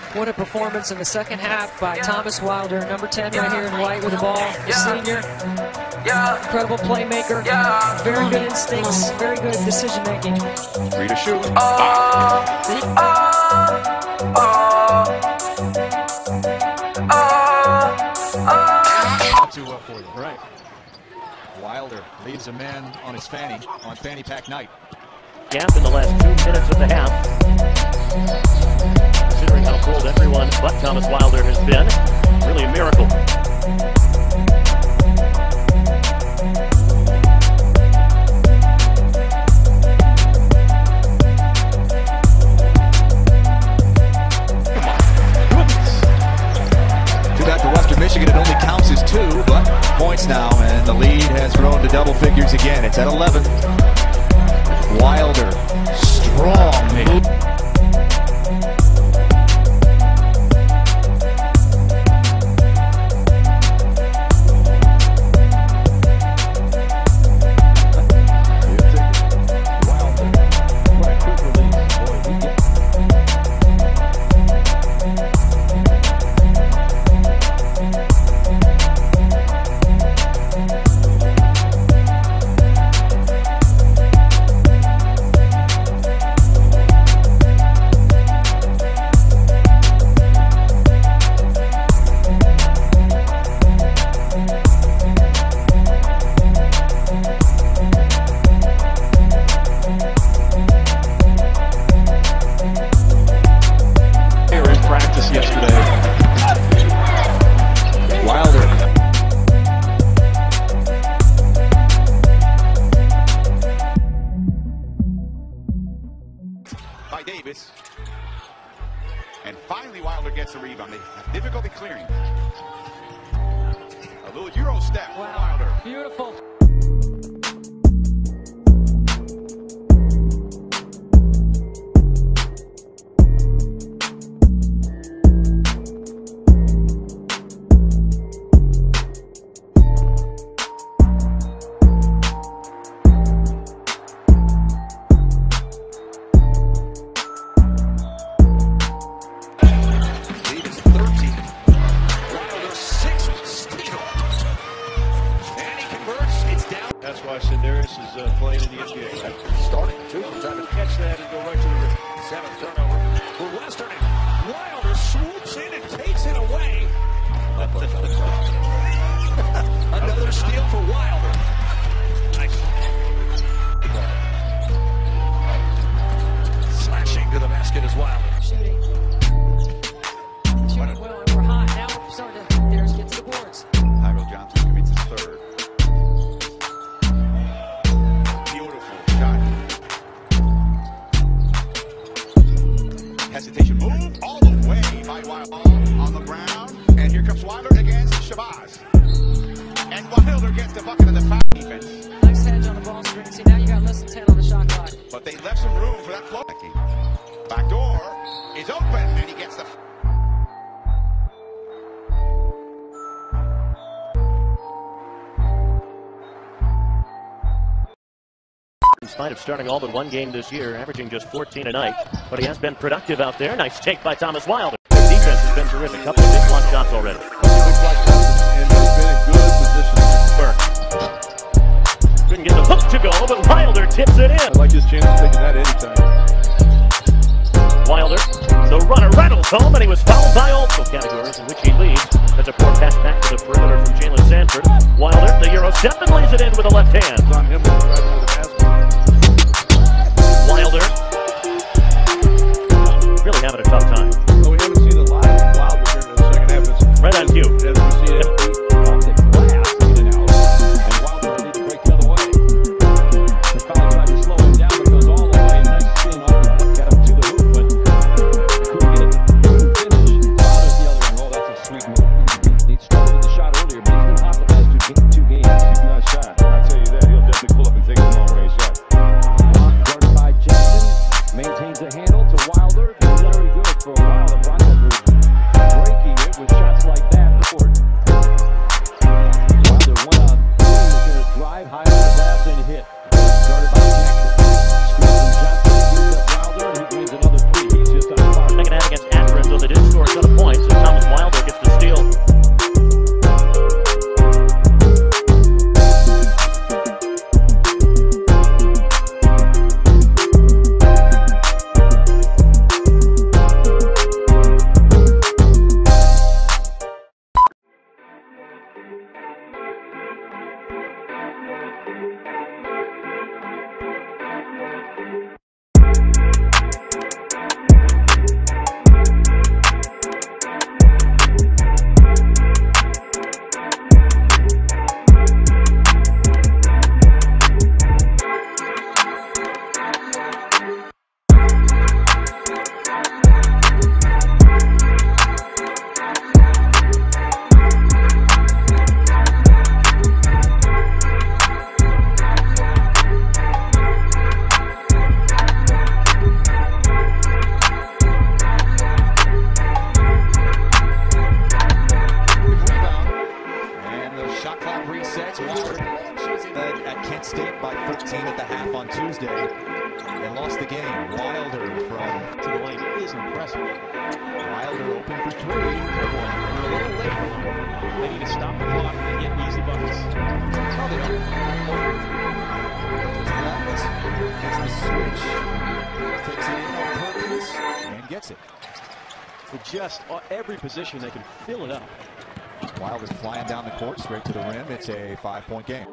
What a performance in the second half by Thomas Wilder, number 10 right here in white with the ball, the senior. Incredible playmaker, very good instincts, very good decision making. Free to shoot. Too up for you. Right. Wilder leaves a man on his fanny pack night. Gap in the last 2 minutes of the half. Considering how cold everyone but Thomas Wilder has been, really a miracle. Michigan, it only counts as 2, but points now, and the lead has grown to double figures again. It's at 11. Wilder, strong. By Davis, and finally Wilder gets a rebound. They have difficulty clearing. A little Euro step for Wilder. Beautiful. That's why Senderis is playing in the NBA. Starting too, trying to catch that and go right to the rim. 7th turnover for Western. Wilder swoops in and takes it away. Another steal for Wilder. Nice. Slashing to the basket is Wilder. Shooting well, and we're hot. Now we're starting to get to the boards. Tyrell Johnson commits his 3rd. Hesitation move all the way by Wilder on the ground, and here comes Wilder against Shabazz, and Wilder gets the bucket in the foul defense. Nice hedge on the ball screen. See, now you got less than 10 on the shot clock. But they left some room for that flow. Back door is open, and he gets the. In spite of starting all but one game this year, averaging just 14 a night, but he has been productive out there. Nice take by Thomas Wilder. The defense has been terrific. Couple of big block shots already. And they've been in good position. Burke couldn't get the hook to go, but Wilder tips it in. I like his chance of taking that anytime. Wilder, the runner rattles home, and he was fouled by all categories in which he leads. That's a poor pass back to the perimeter from Jalen Sanford. Wilder, the Euro step, and lays it in with the left hand. It's on him to drive into the basket. Wilder really having a tough time. Well, we haven't seen a lot of Wilder during the second half. It's Right on cue. As we see it, off the glass, and Wilder will need to break the other way. The foul tried to slow him down, but goes all the way. Nice spin off the hook, got him to the hoop, but couldn't get it. Finish. Wilder's the other one. Oh, that's a sweet move. He struggled with the shot earlier, but he's been hot the last two games. He's not shot. I tell you that, he'll definitely pull up and take a long-range shot. Guarded by Jackson, maintains a handle to Wilder. Very good for a while. The Broncos were breaking it with shots like that. Wilder went on. He's going to drive high on the glass and hit. Guarded by Jackson. Squeezing Johnson, brings up Wilder, and he brings another 3. He's just on fire. Second half against Akron, so they did score Wilder from To the lane. It is impressive. Wilder open for 3. We're a little late. They need to stop the clock and get easy buckets. Oh, they don't. Left. Gets the switch. Takes it in on purpose and gets it. With just every position, they can fill it up. Wilder's flying down the court straight to the rim. It's a 5-point game.